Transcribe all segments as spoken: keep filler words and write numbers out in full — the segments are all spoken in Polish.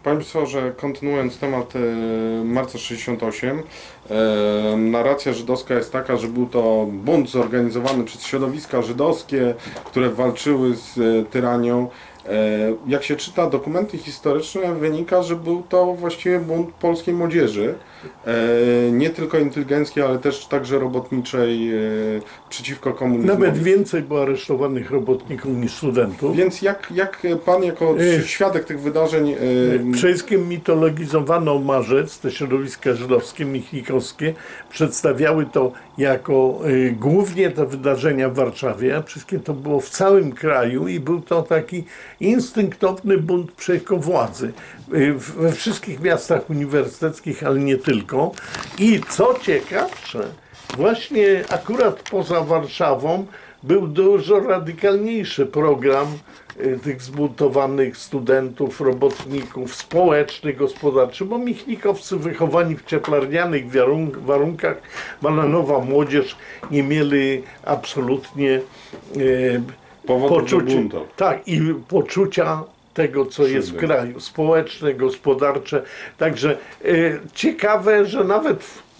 Powiem co, że kontynuując temat e, marca sześćdziesiątego ósmego, e, narracja żydowska jest taka, że był to bunt zorganizowany przez środowiska żydowskie, które walczyły z e, tyranią. E, jak się czyta dokumenty historyczne, wynika, że był to właściwie bunt polskiej młodzieży, e, nie tylko inteligenckiej, ale też także robotniczej, e, przeciwko komunizmowi. Nawet więcej było aresztowanych robotników niż studentów. Więc jak, jak pan jako świadek tych wydarzeń... E, Przede wszystkim mitologizowano marzec, te środowiska żydowskie, michnikowskie, przedstawiały to jako y, głównie te wydarzenia w Warszawie, a wszystkie to było w całym kraju i był to taki instynktowny bunt przeciwko władzy. Y, we wszystkich miastach uniwersyteckich, ale nie tylko. I co ciekawsze, właśnie akurat poza Warszawą był dużo radykalniejszy program y, tych zbuntowanych studentów, robotników, społecznych, gospodarczych, bo michnikowcy wychowani w cieplarnianych warunkach, bananowa młodzież, nie mieli absolutnie y, poczucia, tak, i poczucia tego, co Krzywdy. jest w kraju, społeczne, gospodarcze. Także y, ciekawe, że nawet w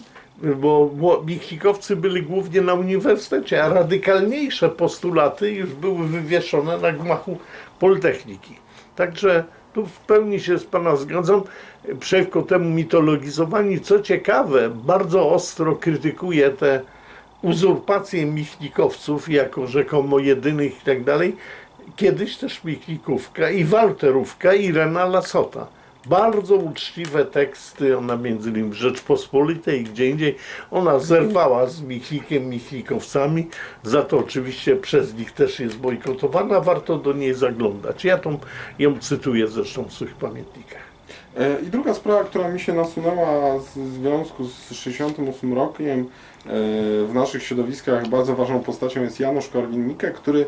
bo michnikowcy byli głównie na uniwersytecie, a radykalniejsze postulaty już były wywieszone na gmachu Politechniki. Także tu w pełni się z pana zgadzam. Przeciwko temu mitologizowani, co ciekawe, bardzo ostro krytykuje te uzurpacje michnikowców jako rzekomo jedynych i tak dalej. Kiedyś też Michnikówka i Walterówka i Irena Lasota. Bardzo uczciwe teksty, ona między innymi w Rzeczpospolitej i gdzie indziej, ona zerwała z Michnikiem, Michnikowcami, za to oczywiście przez nich też jest bojkotowana, warto do niej zaglądać. Ja tą, ją cytuję zresztą w swoich pamiętnikach. I druga sprawa, która mi się nasunęła w związku z sześćdziesiątym ósmym rokiem, w naszych środowiskach bardzo ważną postacią jest Janusz Korwin-Mikke, który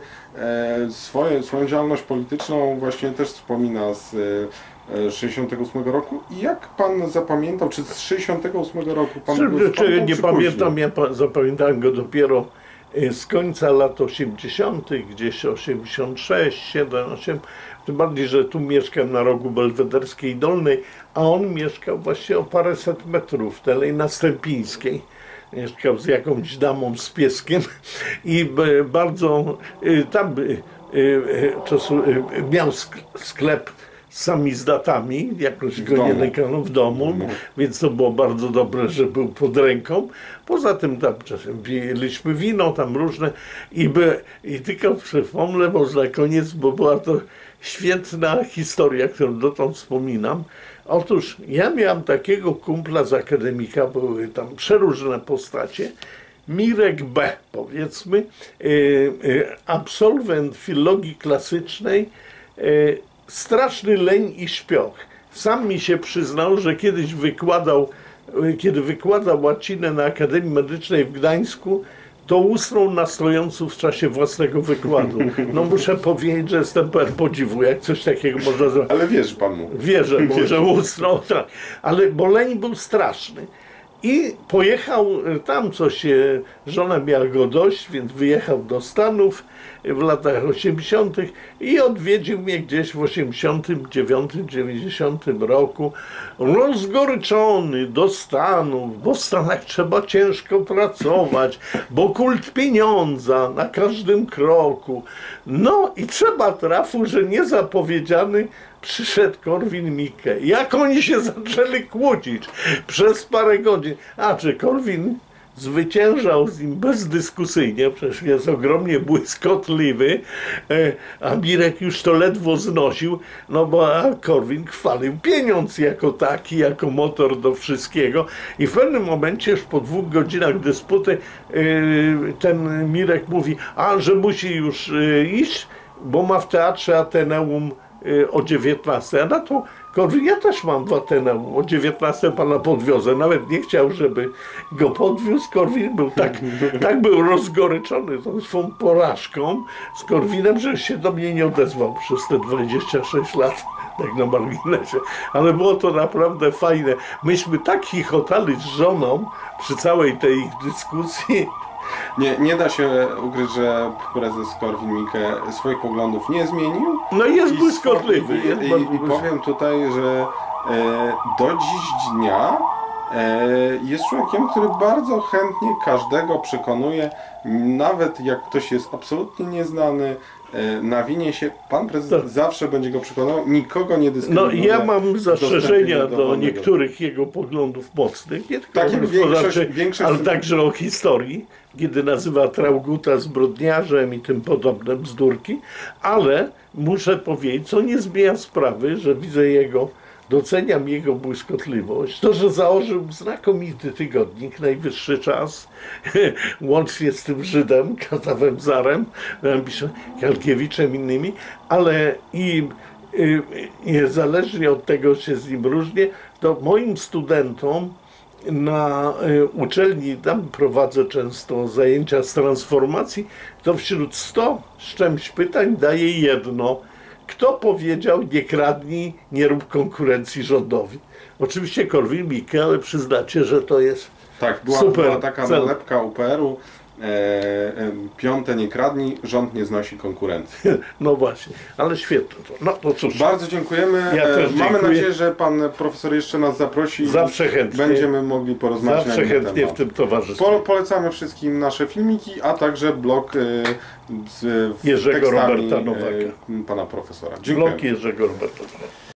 swoje, swoją działalność polityczną właśnie też wspomina z sześćdziesiątego ósmego roku. I jak pan zapamiętał, czy z sześćdziesiątego ósmego roku pan czy, go czy Nie pamiętam, ja zapamiętałem go dopiero z końca lat osiemdziesiątych, gdzieś osiemdziesiąt sześć, siedem, osiem. Tym bardziej, że tu mieszkam na rogu Belwederskiej Dolnej, a on mieszkał właśnie o paręset metrów w tej na Stępińskiej. Mieszkał z jakąś damą z pieskiem i bardzo tam czasu, miał sklep z samizdatami, jakoś go nie lękano w domu, no. Więc to było bardzo dobre, że był pod ręką. Poza tym tam czasem piliśmy wino, tam różne i, by, i tylko przypomnę, może na koniec, bo była to świetna historia, którą dotąd wspominam. Otóż ja miałem takiego kumpla z akademika, były tam przeróżne postacie, Mirek B., powiedzmy, y, y, absolwent filologii klasycznej, y, straszny leń i śpioch. Sam mi się przyznał, że kiedyś wykładał, kiedy wykładał łacinę na Akademii Medycznej w Gdańsku, to usnął na stojącu w czasie własnego wykładu. No muszę powiedzieć, że jestem pełen podziwu, jak coś takiego można zrobić. Ale wierzy pan mu. Wierzę mu, że usnął, tak. Ale bo leń był straszny. I pojechał tam, co się, żona miała go dość, więc wyjechał do Stanów w latach osiemdziesiątych i odwiedził mnie gdzieś w osiemdziesiątym dziewiątym dziewięćdziesiątym roku, rozgoryczony do Stanów, bo w Stanach trzeba ciężko pracować, bo kult pieniądza na każdym kroku. No i trzeba trafu, że niezapowiedziany przyszedł Korwin-Mikke. Jak oni się zaczęli kłócić przez parę godzin. A czy Korwin zwyciężał z nim bezdyskusyjnie, przecież jest ogromnie błyskotliwy, a Mirek już to ledwo znosił, no bo Korwin chwalił pieniądz jako taki, jako motor do wszystkiego i w pewnym momencie, już po dwóch godzinach dysputy, ten Mirek mówi, a że musi już iść, bo ma w Teatrze Ateneum o dziewiętnastej, a na to Korwin, ja też mam w Ateneum, o dziewiętnastej pana podwiozę, nawet nie chciał, żeby go podwiózł. Korwin był tak, tak był rozgoryczony tą swą porażką z Korwinem, że się do mnie nie odezwał przez te dwadzieścia sześć lat, tak na marginesie, ale było to naprawdę fajne. Myśmy tak chichotali z żoną przy całej tej ich dyskusji. Nie, nie da się ukryć, że prezes Korwin-Mikke swoich poglądów nie zmienił. No i jest błyskotliwy. I, i, i powiem tutaj, że e, do dziś dnia e, jest człowiekiem, który bardzo chętnie każdego przekonuje, nawet jak ktoś jest absolutnie nieznany, e, nawinie się, pan prezydent Tak. zawsze będzie go przekonywał, nikogo nie No dyskryminuje. ja mam zastrzeżenia do do wolnego. niektórych jego poglądów mocnych, nie tylko Tak jak gospodarczych, większość- większość- ale także o historii, kiedy nazywa Trauguta zbrodniarzem i tym podobne bzdurki, ale muszę powiedzieć, co nie zmienia sprawy, że widzę jego, doceniam jego błyskotliwość, to, że założył znakomity tygodnik, Najwyższy Czas, łącznie z tym Żydem, Kazawem Zarem, Jalkiewiczem, innymi, ale i y, niezależnie od tego, się z nim różnię, to moim studentom na y, uczelni, tam prowadzę często zajęcia z transformacji, to wśród stu z czymś pytań daję jedno. Kto powiedział, nie kradnij, nie rób konkurencji rządowi? Oczywiście Korwin-Mikke, ale przyznacie, że to jest Tak, była, super była taka cel. nalepka U P R u, e, e, piąte nie kradnij, rząd nie znosi konkurencji. No właśnie, ale świetne to. No to cóż, Bardzo dziękujemy. Ja E, też Mamy dziękuję. nadzieję, że pan profesor jeszcze nas zaprosi. Zawsze chętnie. Będziemy mogli porozmawiać zawsze na inny chętnie temat. w tym towarzystwie. Po, polecamy wszystkim nasze filmiki, a także blog e, z Jerzego tekstami Roberta Nowaka. e, pana profesora. Dziękuję. Blok Jerzego Roberta.